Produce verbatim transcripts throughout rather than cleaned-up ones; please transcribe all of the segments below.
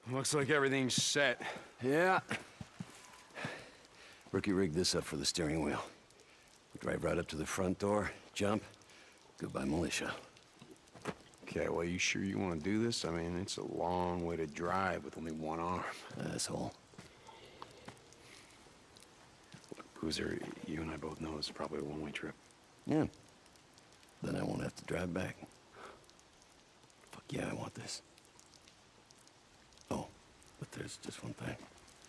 Looks like everything's set. Yeah. Rookie rigged this up for the steering wheel. We drive right up to the front door, jump, goodbye militia. Okay, well, you sure you want to do this? I mean, it's a long way to drive with only one arm. Asshole. Boozer, you and I both know it's probably a one-way trip. Yeah. Then I won't have to drive back. Fuck yeah, I want this. Oh, but there's just one thing.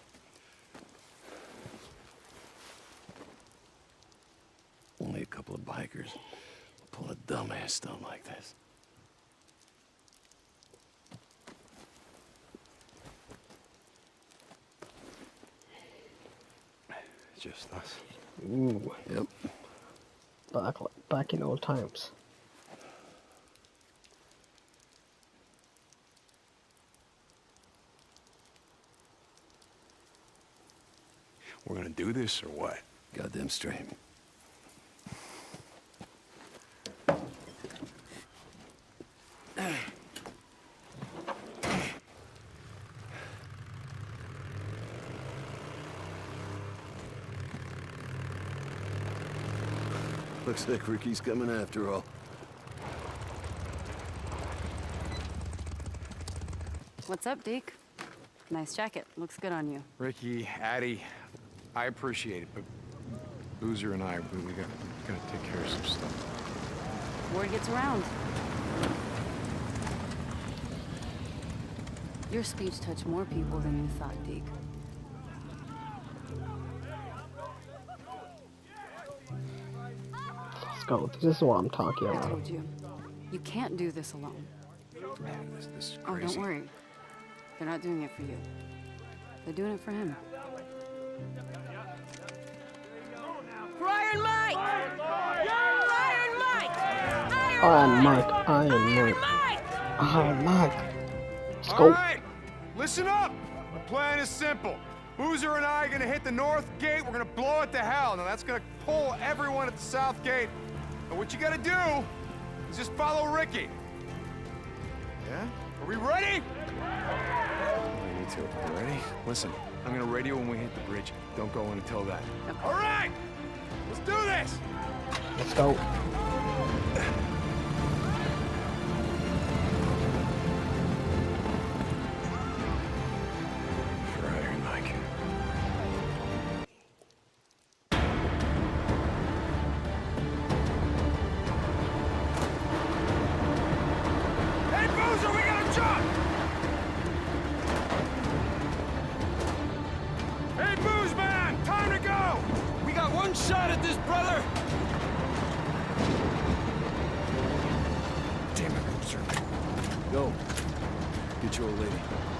Only a couple of bikers pull a dumbass stunt like this. Just us. Ooh. Yep. Back, back in old times. We're gonna do this or what? Goddamn straight. Looks like Ricky's coming after all. What's up, Deke? Nice jacket. Looks good on you. Ricky, Addie, I appreciate it, but Boozer and I, we, we, got, we gotta take care of some stuff. Word gets around. Your speech touched more people than you thought, Deke. Let's go. This is what I'm talking I about. told you. You can't do this alone. Man, this, this is Oh, crazy. don't worry. They're not doing it for you. They're doing it for him. Iron Mike! Iron Mike! Iron Mike, Iron Mike, Iron Mike. Let's All go. right, listen up. The plan is simple. Boozer and I are gonna hit the north gate. We're gonna blow it to hell. Now that's gonna pull everyone at the south gate. And what you gotta do is just follow Ricky. Yeah? Are we ready? Me too. You ready? Listen, I'm gonna radio when we hit the bridge. Don't go in until then. Okay. All right, let's do this. Let's go. For Iron Mike. Hey, Boozer, we gotta jump! Hey, Booze Man, time to go! We got one shot at this, brother! Damn it, Boozer. Go. Get your old lady.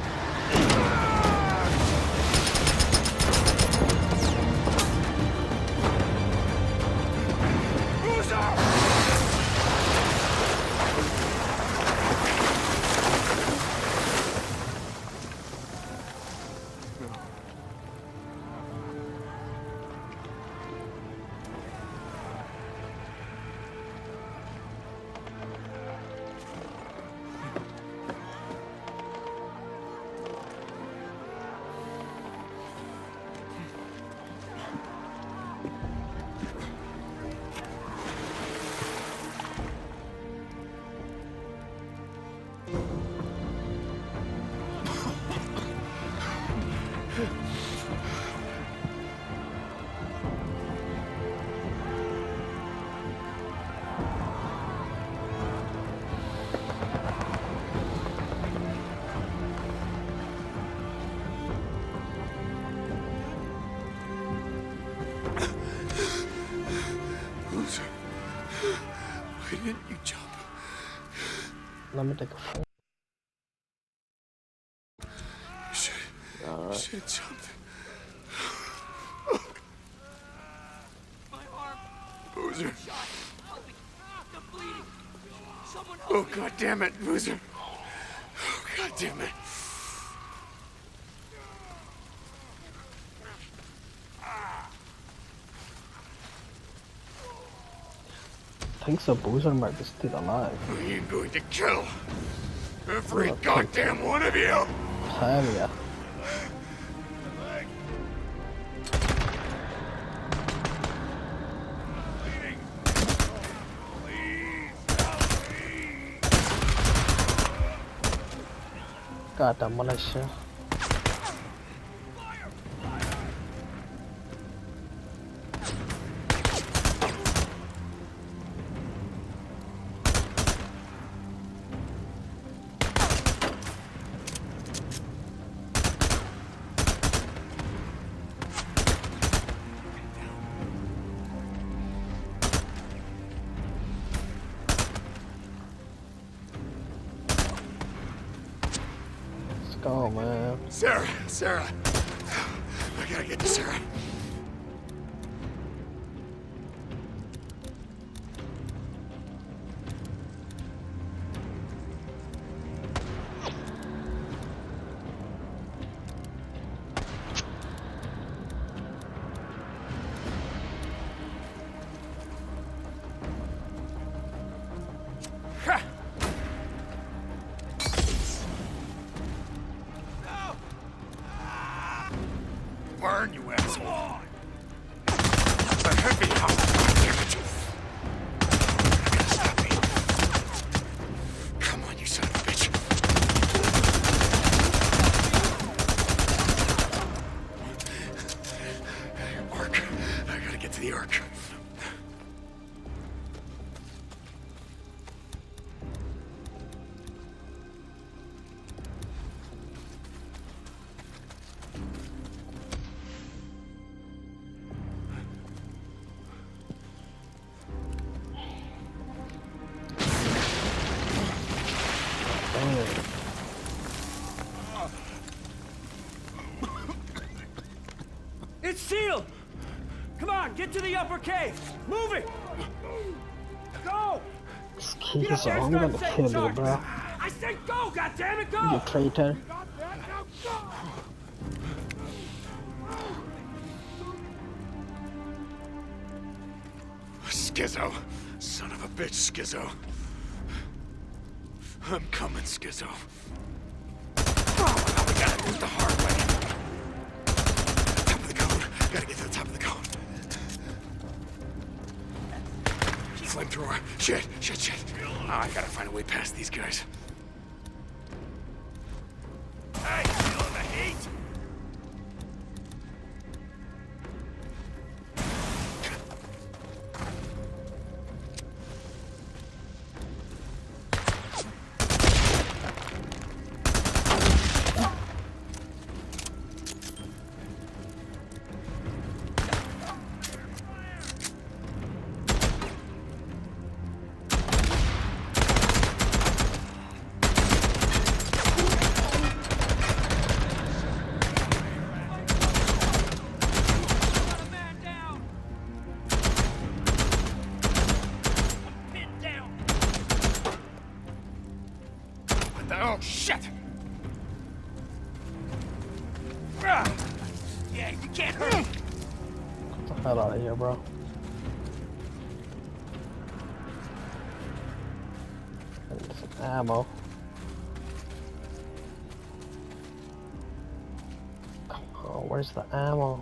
Boozer! Boozer, why didn't you jump? Let me take a phone. You should, you should have jumped. My arm! Boozer. Help me! I'm bleeding! Someone help Oh, me! God damn it, Boozer. Oh, God damn it. Thinks the Boozer might be still alive. I am going to kill every goddamn one of you. Hell yeah. Goddamn Malaysia. Go, man. Sarah, Sarah. I gotta get to Sarah. Burn, you asshole! The heavy house, damn it! You're gonna stop me. Come on, you son of a bitch. Ark. I gotta get to the Ark. It's sealed! Come on, get to the upper cave! Move it! Go! Just keep this on. I'm gonna kill you, bro. I said go, goddammit, go! You traitor. Skizzo. Son of a bitch, Skizzo. I'm coming, Skizzo. Oh, we gotta do it the hard way. Top of the cone. Gotta get to the top of the cone. Flamethrower. Shit, shit, shit. Oh, I gotta find a way past these guys. Hey, feeling the heat? Oh, shit! Ah. Yeah, you can't hurt me. Get the hell out of here, bro. I need some ammo. Come on, where's the ammo?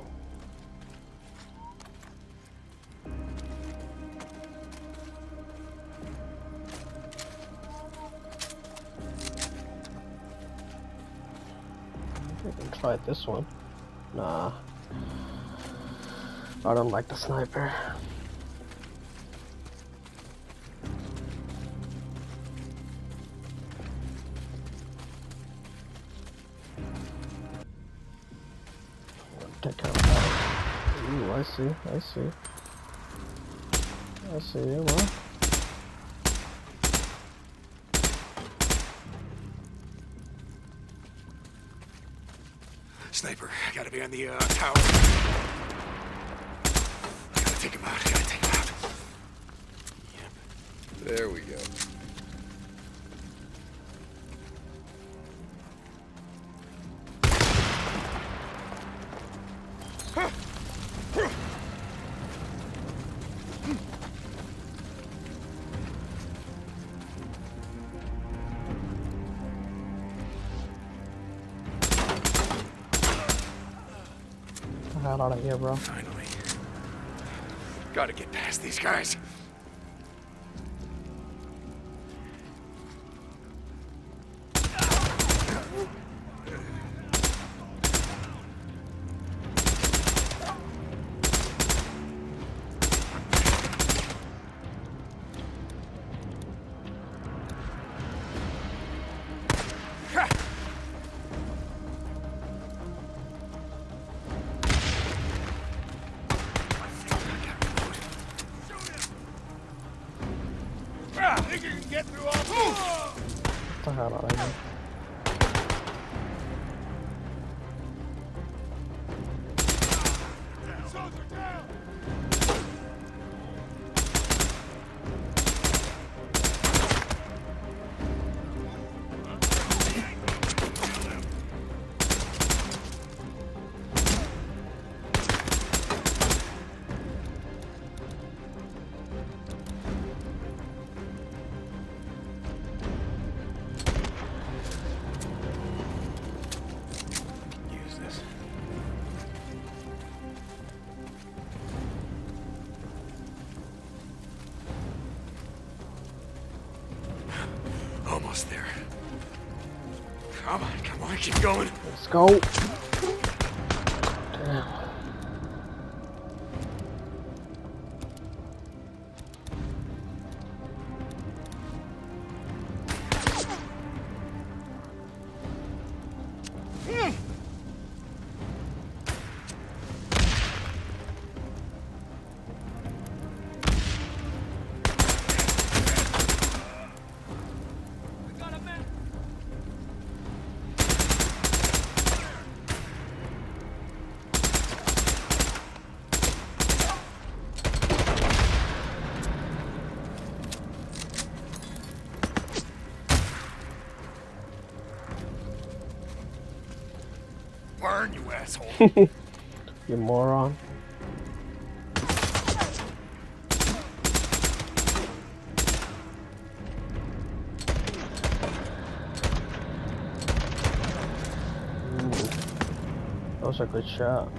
I can try this one. Nah. I don't like the sniper. Take out that. Ooh, I see, I see. I see you, man. Sniper, I gotta be on the uh, tower. I gotta take him out, I gotta take him out. Yep. There we go. hell out of here, bro. Finally. Gotta get past these guys. Think you can get through all this? Get the hell out of here. Soldier down! Almost there. Come on, come on, keep going. Let's go. Damn. Burn, you asshole. You moron. Ooh. That was a good shot.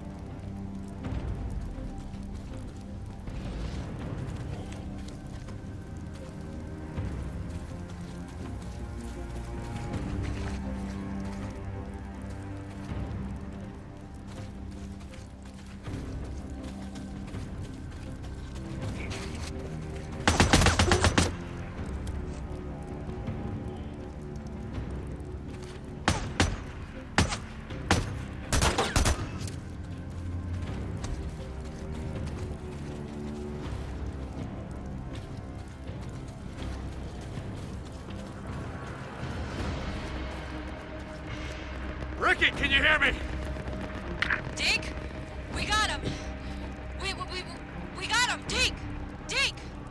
Ricky, can you hear me? Deke, we got him. We we we, we got him. Deke, Deke.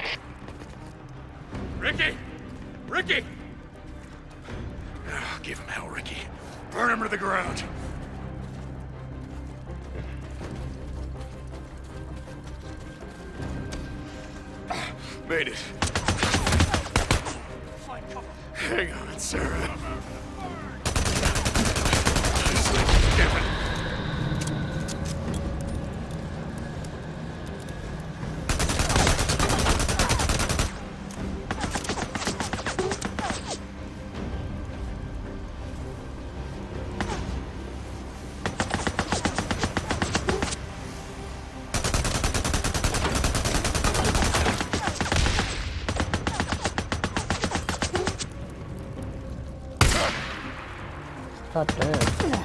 Ricky! Ricky! Oh, give him hell, Ricky. Burn him to the ground. Made it. Hang on, Sarah. Damn it. God damn.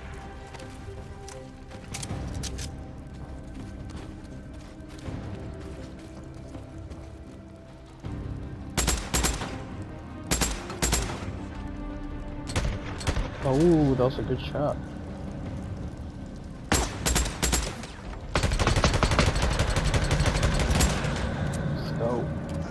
Oh, that was a good shot. Let's go.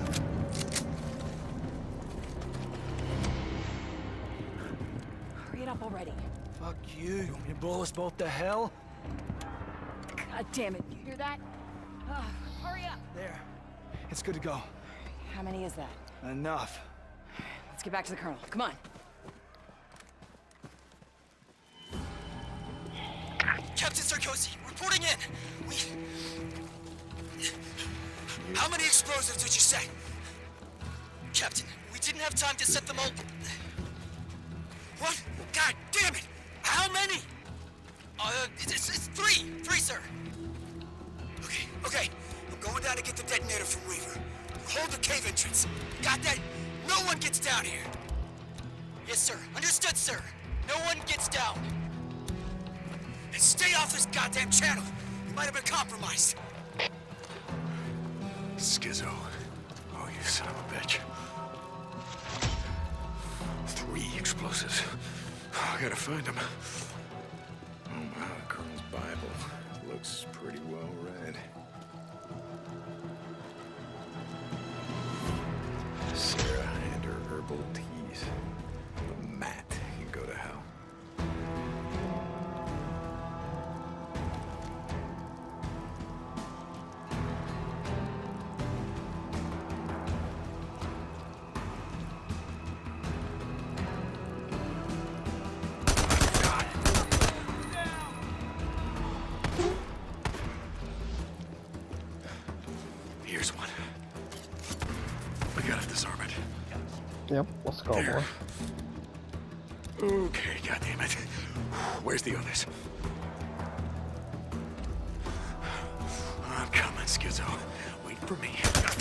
Hurry it up already. Fuck you. You want me to blow us both to hell? God damn it. You hear that? Ah, hurry up. There. It's good to go. How many is that? Enough. Let's get back to the colonel. Come on. Captain Captain Sarkozy, reporting in. We... How many explosives did you say? Captain, we didn't have time to set them all... What? God damn it! How many? Uh, it's, it's three. Three, sir. Okay, okay. I'm going down to get the detonator from Weaver. Hold the cave entrance. Got that? No one gets down here. Yes, sir. Understood, sir. No one gets down. And stay off this goddamn channel. You might have been compromised. Schizo. Oh, you son of a bitch. Three explosives. Oh, I gotta find them. Oh, wow, the Colonel's Bible looks pretty well read. Sarah and her herbal teas. But Matt can go to hell. Here's one. We gotta disarm it. Yep, let's go, There. boy. Okay, goddammit. Where's the others? I'm coming, Schizo. Wait for me.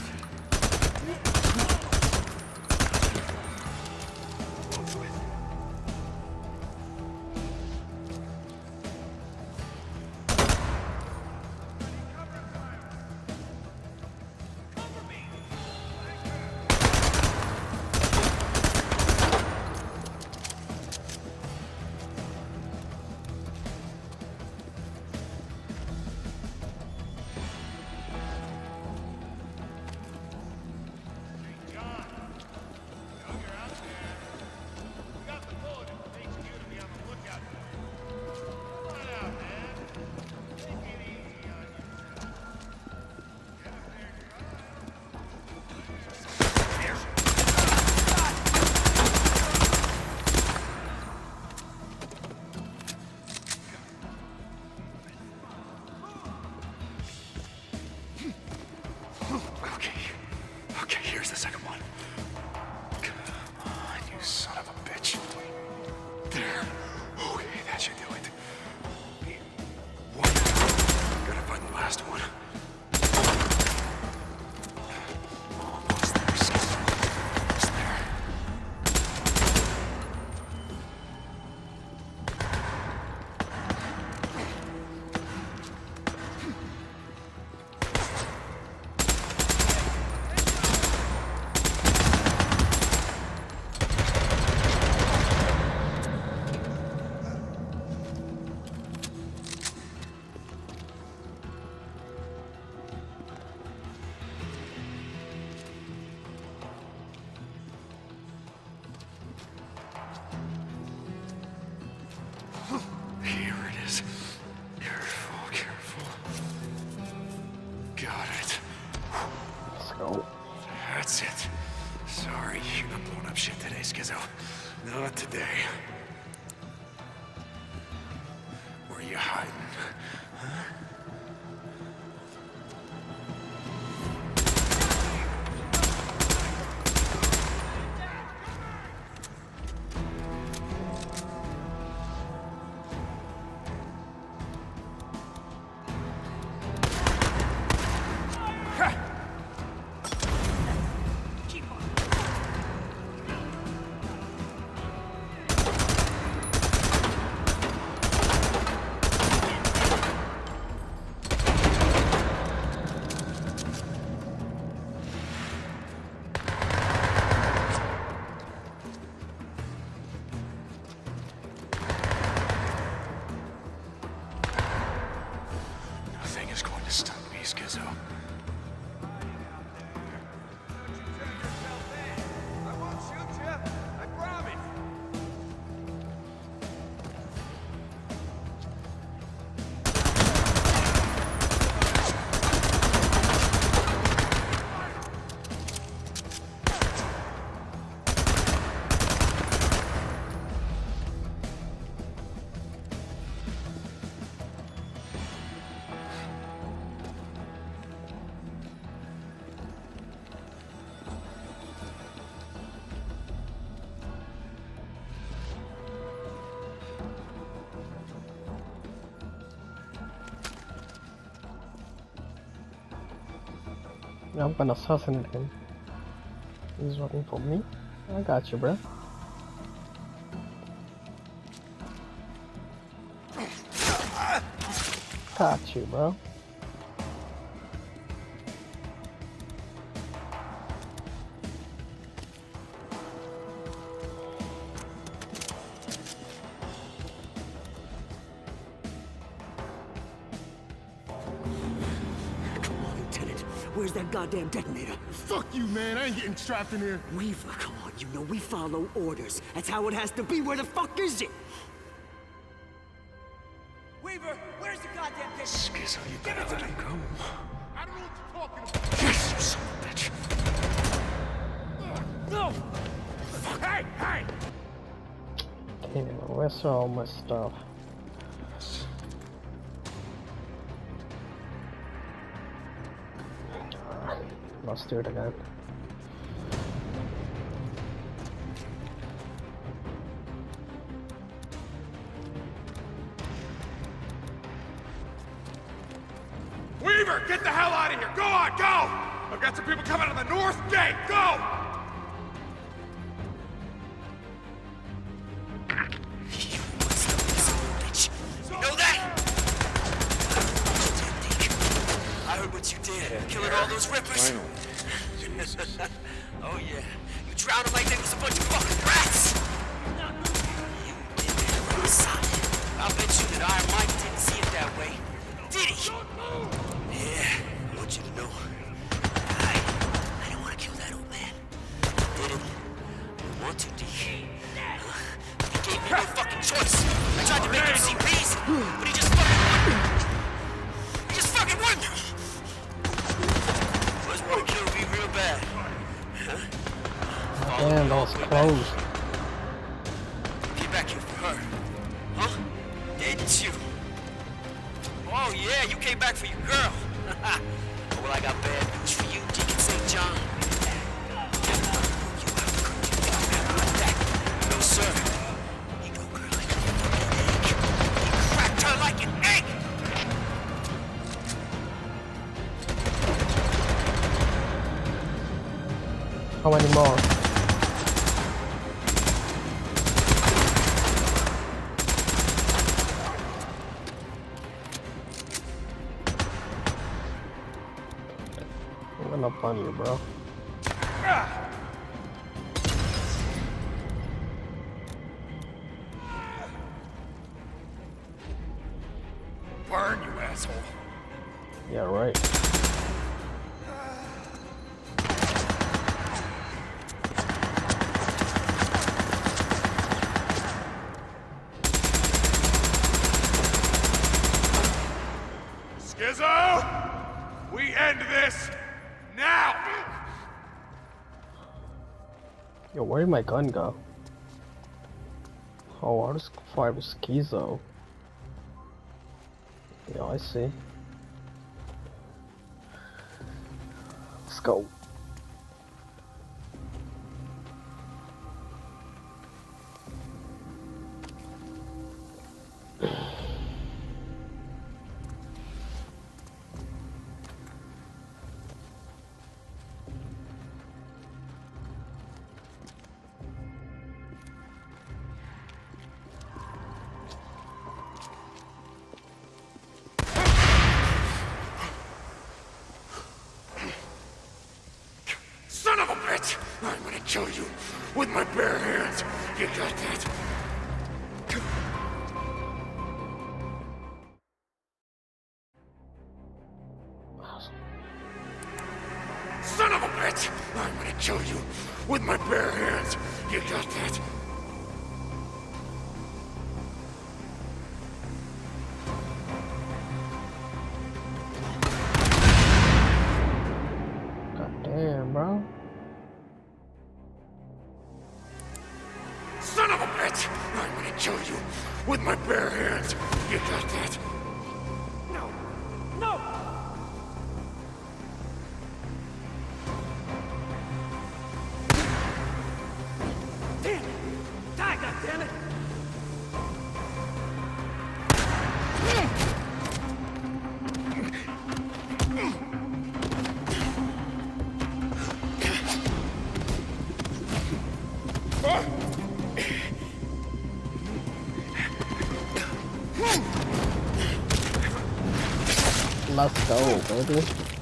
Okay. Okay, here's the second one. Come on, you son of a bitch. There. Okay, that should do it. One. Gotta find the last one. Almost there, Schizo. Almost there. Here it is. Careful, careful. Got it. Let's go. That's it. Sorry, you're not blowing up shit today, Schizo. Not today. Where are you hiding? Huh? I'm gonna assassinate him. He's looking for me. I got you, bro. Got you, bro. Where's that goddamn detonator? Fuck you, man. I ain't getting strapped in here. Weaver, come on, you know we follow orders. That's how it has to be. Where the fuck is it? Weaver, where's the goddamn detonator? Skizzo, you gotta let him go. I don't know what you're talking about. Yes, you son of a bitch. No! Hey, hey! Okay, where's all my stuff? Let's do it again. Weaver, get the hell out of here! Go on, go! I've got some people coming out of the north gate! Go! You bitch. You know that? I heard what you did. Killing all those rippers. Oh yeah. You drowned them like they was a bunch of fucking rats. You did that right side. I'll bet you that Iron Mike didn't see it that way. Did he? Yeah, I want you to know. I, I didn't want to kill that old man. I didn't. I didn't want to, D. Uh, he gave me no fucking choice. I tried to make him see reason, but he just fucking wouldn't. He just fucking wouldn't. Must want to kill me real bad. Huh? Damn, that was close. Get back here for her. Huh? Didn't you? Oh yeah, you came back for your girl. Well, I got bad news for you, Deacon Saint John. You out. No, sir. He broke her like a fucking egg. He cracked her like an egg. How many more? I'm gonna pun you, bro. Burn, you asshole. Yeah, right. Skizzo! We end this now! Yo, where did my gun go? Oh, I just fired with Schizo. Yeah, I see. Let's go. Son of a bitch! I'm gonna kill you with my bare hands. You got that? Son of a bitch! I'm gonna kill you with my bare hands. You got that? Damn, bro. Son of a bitch! I'm gonna kill you with my bare hands. You got that? No! No! Damn it! Die, goddammit! Let's go, baby.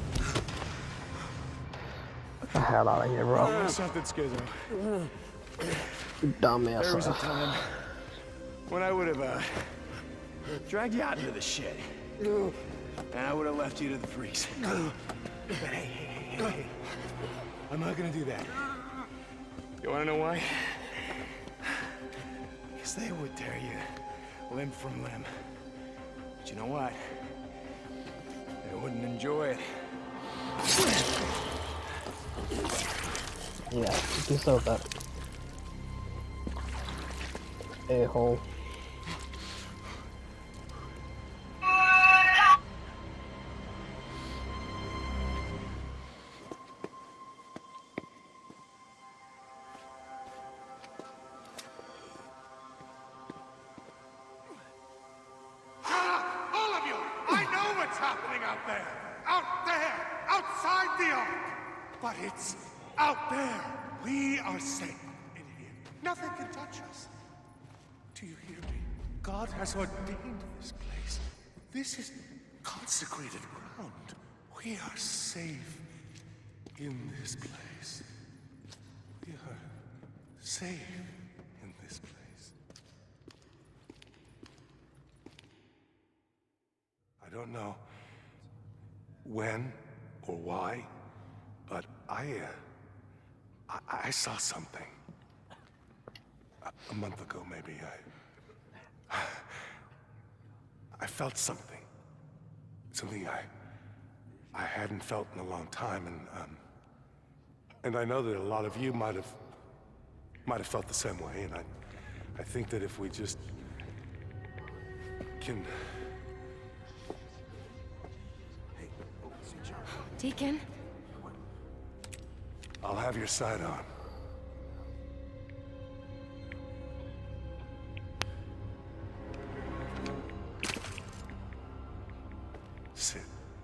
Get the hell out of here, bro. Something schizo. You dumbass. There was a time when I would have uh, dragged you out into the shed. And I would have left you to the freaks. But hey, hey, hey, hey, hey. I'm not gonna do that. You wanna know why? Because they would tear you limb from limb. But you know what? They wouldn't enjoy it. Yeah, you deserve that. A-hole. All of you! I know what's happening out there! Out there! Outside the ark! But it's out there! We are safe in here. Nothing can touch us. Do you hear me? God has ordained this place. This is consecrated ground. We are safe in this place. We are safe in this place. I don't know when or why, but I, uh, I, I saw something. A, a month ago, maybe, I... I felt something. Something I... I hadn't felt in a long time, and, um... And I know that a lot of you might have... might have felt the same way, and I... I think that if we just... can... Deacon? I'll have your side on. Sit.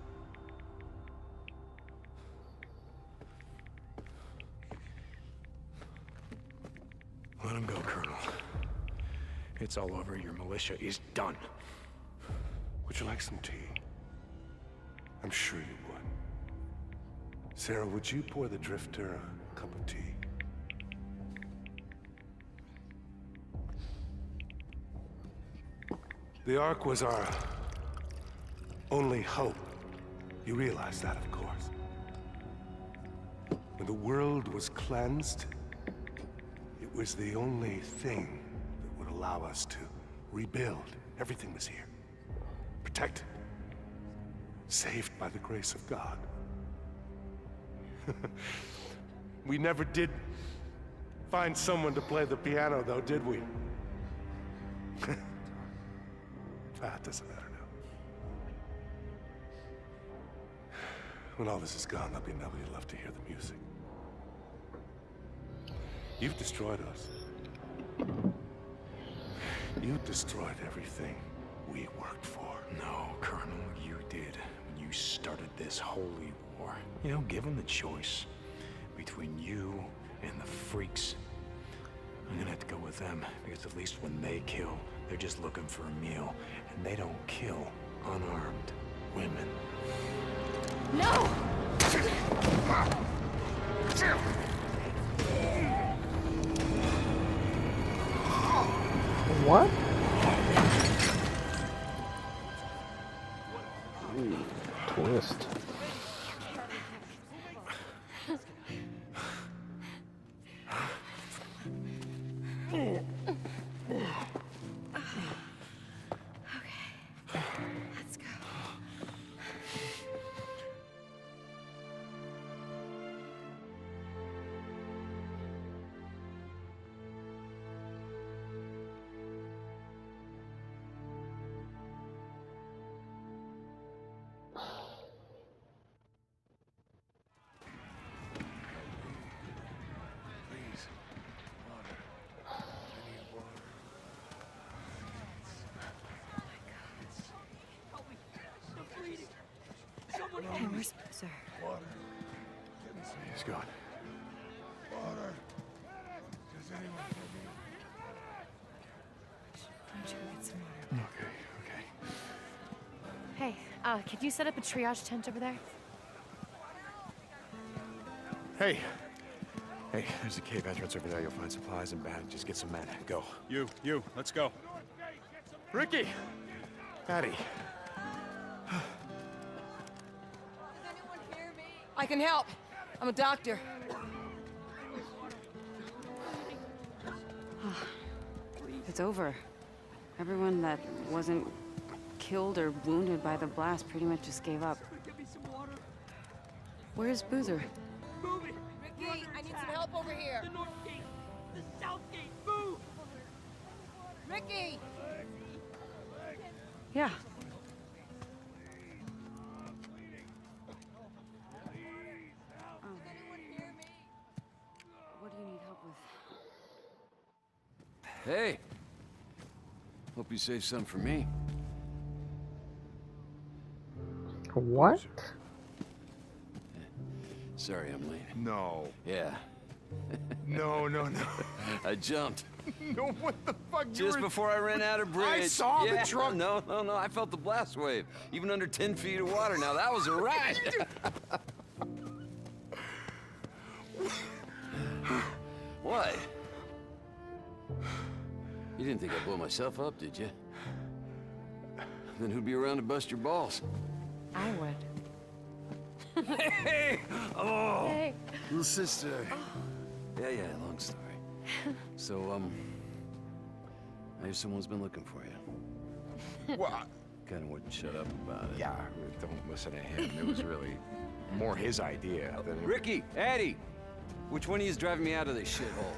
Let him go, Colonel. It's all over. Your militia is done. Would you like some tea? I'm sure you would. Sarah, would you pour the drifter a cup of tea? The Ark was our only hope. You realize that, of course. When the world was cleansed, it was the only thing that would allow us to rebuild. Everything was here. Protected. Saved by the grace of God. We never did find someone to play the piano, though, did we? That doesn't matter now. When all this is gone, there'll be nobody left to hear the music. You've destroyed us. You've destroyed everything we worked for. No, Colonel, you did when you started this holy war. You know, given the choice between you and the freaks, I'm gonna have to go with them, because at least when they kill, they're just looking for a meal, and they don't kill unarmed women. No! What? Ooh, twist. Let's go. Please, water. I need water. Hey, where's Boozer? Water. Get me some He's gone. water. Does anyone have me? I'm sure get some water. Okay, okay. Hey, Uh, could you set up a triage tent over there? Hey. Hey, there's a cave entrance over there. You'll find supplies and bandages. Get some men. Go. You, you, let's go. Ricky! Patty. I can help. I'm a doctor. It's over. Everyone that wasn't killed or wounded by the blast pretty much just gave up. Where's Boozer? Ricky, I need some help over here. The north gate, the south gate, move! Ricky! Yeah. What do you need help with? Hey! Hope you saved some for me. What? Sorry I'm late. No. Yeah. No, no, no. I jumped. No, what the fuck? You Just were... before I ran out of bridge. I saw yeah. the truck. No, no, no. I felt the blast wave. Even under ten feet of water. Now that was a ride. What? You didn't think I'd blow myself up, did you? Then who'd be around to bust your balls? I would. Hey! Oh! Hey. Little sister. Yeah, yeah, long story. So, um... I hear someone's been looking for you. Well, Kinda wouldn't shut up about it. yeah, don't listen to him. It was really more his idea than... Ricky! Eddie! Which one of you is driving me out of this shithole?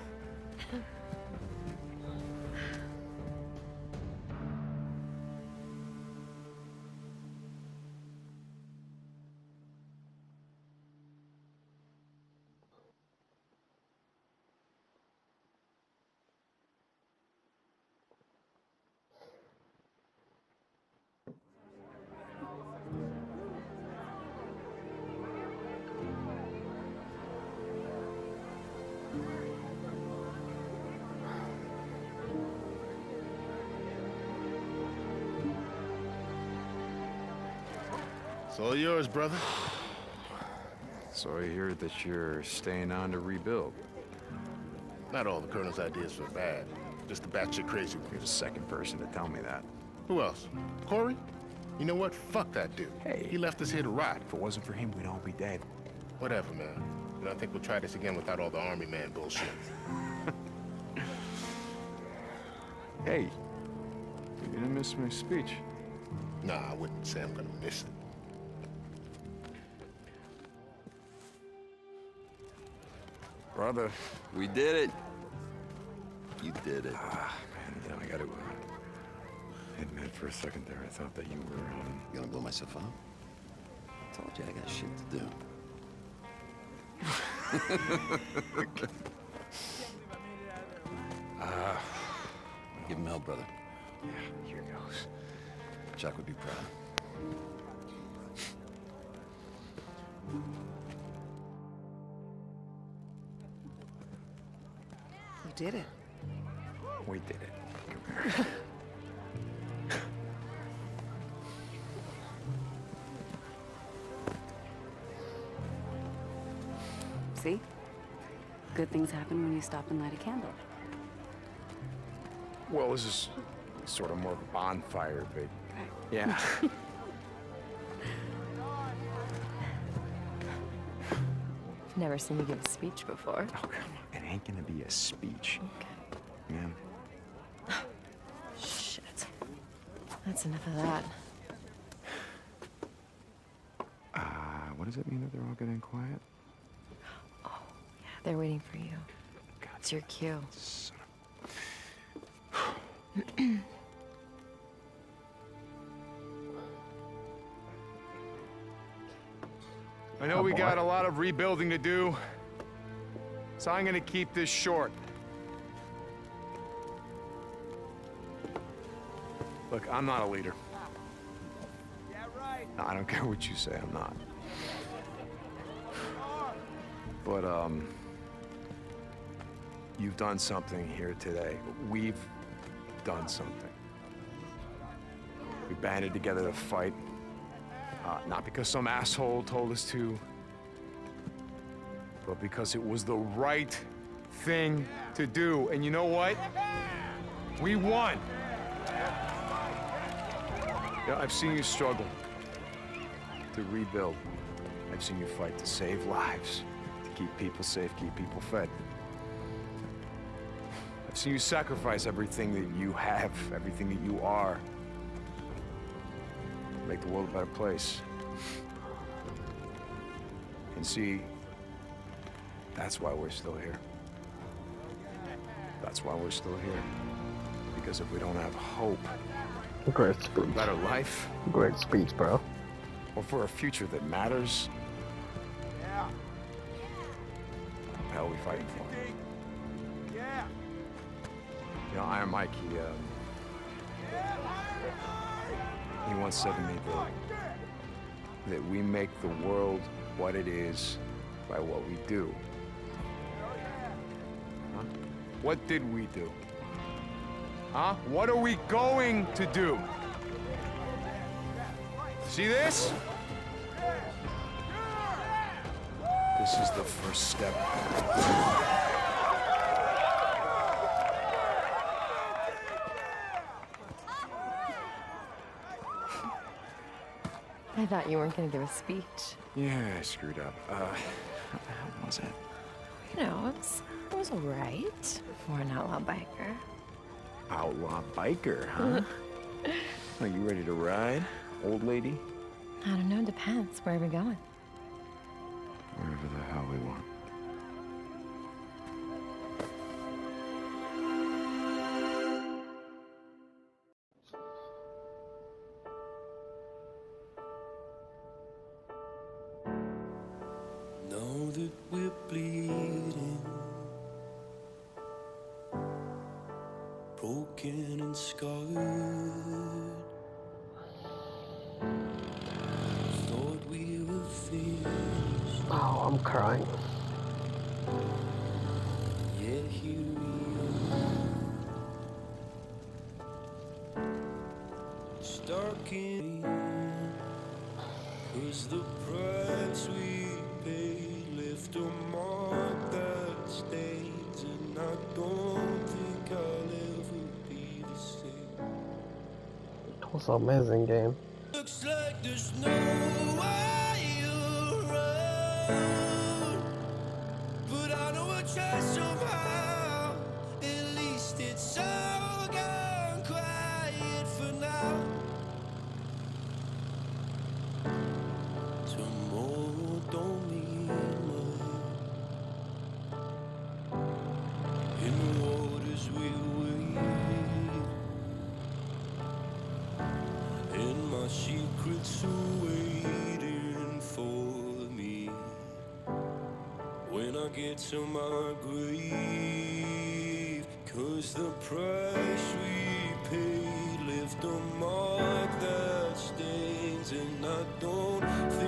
It's all yours, brother. So I hear that you're staying on to rebuild. Not all the Colonel's ideas were bad. Just the batshit crazy one. You're the second person to tell me that. Who else? Corey? You know what? Fuck that dude. Hey. He left us here to rot. If it wasn't for him, we'd all be dead. Whatever, man. And I think we'll try this again without all the army man bullshit. Hey, you didn't miss my speech. Nah, I wouldn't say I'm gonna miss it. Brother. We did it. You did it. Ah, man, you know, I gotta uh, admit for a second there, I thought that you were, um... You gonna blow myself up? I told you I got shit to do. uh, Give him hell, brother. Yeah, here goes. Chuck would be proud. We did it. We did it. Come here. See? Good things happen when you stop and light a candle. Well, this is sort of more of a bonfire, but... Yeah. Never seen you give a speech before. Oh, come on. It ain't gonna be a speech. Okay. Man. Shit. That's enough of that. Uh, what does it mean that they're all getting quiet? Oh, yeah, they're waiting for you. God, It's your cue. son I know Oh, we boy. got a lot of rebuilding to do, so I'm gonna keep this short. Look, I'm not a leader. Yeah, right. No, I don't care what you say, I'm not. But, um... you've done something here today. We've done something. We banded together to fight. Uh, not because some asshole told us to, but because it was the right thing to do. And you know what? We won. Yeah, I've seen you struggle to rebuild. I've seen you fight to save lives, to keep people safe, keep people fed. I've seen you sacrifice everything that you have, everything that you are, to make the world a better place. And see, that's why we're still here. That's why we're still here. Because if we don't have hope, Great for a speech. better life, Great speech, bro. or for a future that matters, what the hell are we fighting for? Yeah. You know, Iron Mike, he, um, he once said to me that, that we make the world what it is by what we do. Huh? What did we do? Huh? What are we going to do? See this? This is the first step. I thought you weren't going to give a speech. Yeah, I screwed up. Uh, how the hell was it? You know, it was, it was all right for an outlaw biker. Outlaw biker, huh? Are you ready to ride, old lady? I don't know, depends. Where are we going? Wherever the hell we want. Know that we're bleeding, broken and scarred. Thought we were finished. Oh, I'm crying. Yet here we are. It's dark in, 'cause the price we paid left a mark that stains, and I don't think I'll ever be the same. It was an amazing game. Looks like there's no way around, but I know I'll try somehow. At least it's all gone quiet for now. Tomorrow don't mean much. In the waters we wade, and my secrets are waiting for me. When I get to my grave, 'cause the price we paid left a mark that stains, and I don't